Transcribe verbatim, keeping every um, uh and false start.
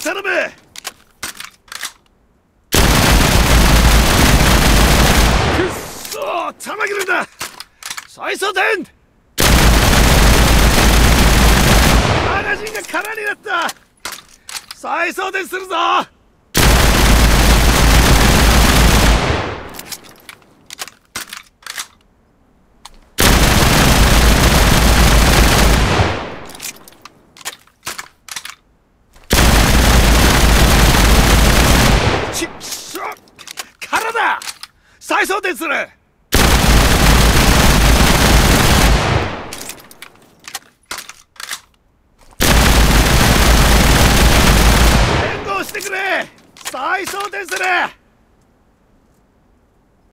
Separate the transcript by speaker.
Speaker 1: 頼む。くっそー、玉切れだ。再装填。マガジンが空になった。再装填するぞ。ちっしょ、空だ。再装填する。してくれ。再装填する。